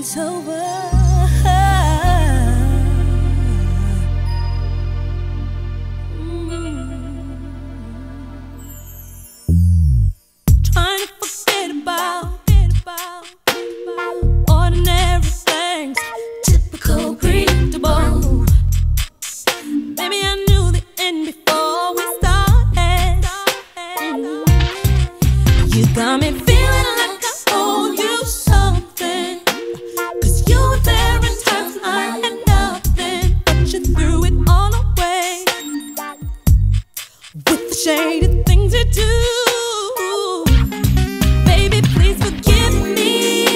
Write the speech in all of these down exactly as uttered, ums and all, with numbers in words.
it's over. Trying to forget about, about ordinary things, typical, predictable. Maybe I knew the end before we started. You got me feeling like I owe you something, 'cause you were there in times I had nothing, but you threw it all away with the shady things you do. Baby, please forgive me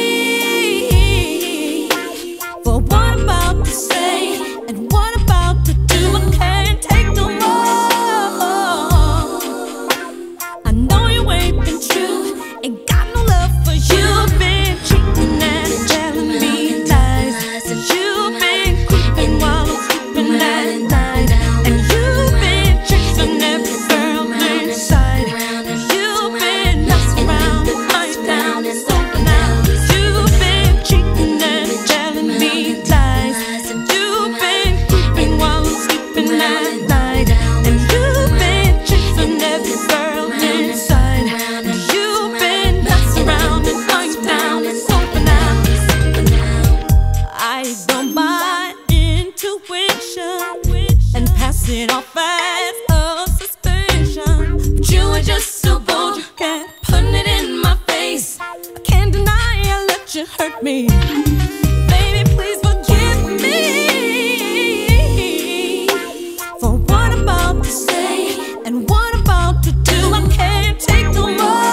for what I'm about to say and what I'm about to do. I can't take no more. I know you ain't been true, ain't got no love for you. Been cheating and telling me lies. You've been creeping while I'm sleeping at night, and you've been chasing every girl inside. You've been messing around with my down and something else. You've been cheating and telling me lies. You've been creeping while I'm sleeping at night, and you've been chasing every girl inside. You've been messing around and lying down and something else. I don't buy intuition and pass it off as a suspicion, but you are just so bold, you can't put it in my face. I can't deny I let you hurt me. Baby, please forgive me for what I'm about to say and what I'm about to do. I can't take no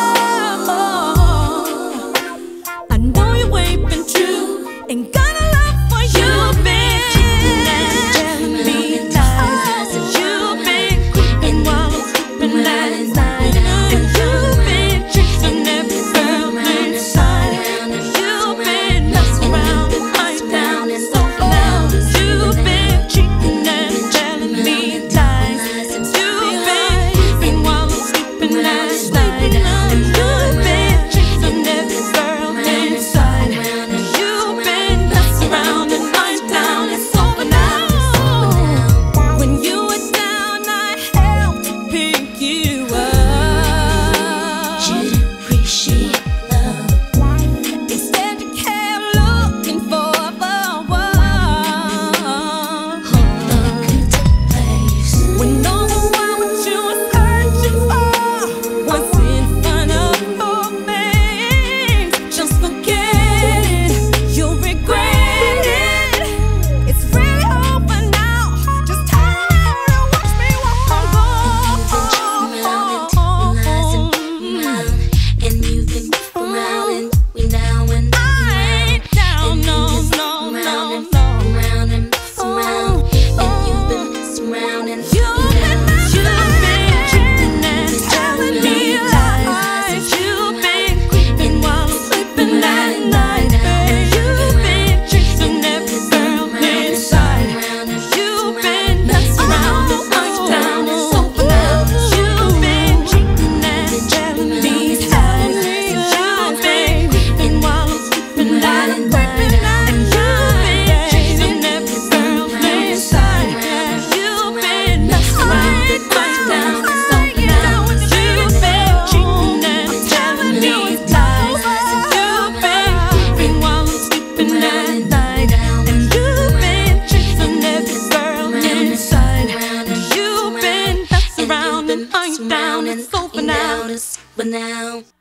more. I know you ain't been true, ain't got no love for you. Been cheating and telling me lies. You've been creeping while I'm sleeping at night, and you've been chasing every girl inside. You've been messing around and lying down and something else. You've been cheating and telling me lies. You've been creeping while I'm sleeping at night, and you've been chasing every girl inside. You've been messing around and lying down and something else. When you were down, I helped to pick you up. You didn't appreciate love. Instead, you kept looking for the one. Hold on to place. When all the while what you was searching for was in front of your face. Just forget it, you'll regret it. It's really over now. Just turn around and watch me walk along. And you've been around and we now and I ain't down, no, no, no, no. around and around, and you've been surrounding. You've been, you've been cheating and telling me lies. You've been creeping while I'm sleeping at night, and you've been chasing every girl inside. You've been messing around and lying down and something else. You've been cheating and telling me lies. You've been creeping while I'm sleeping at night, and you've been chasing every girl inside. You've been messing around and lying down and something else. You've been cheating and telling me lies. You've been creeping while I'm sleeping at night, and you've been chasing every girl inside. You've been messing around and lying down and something else. But now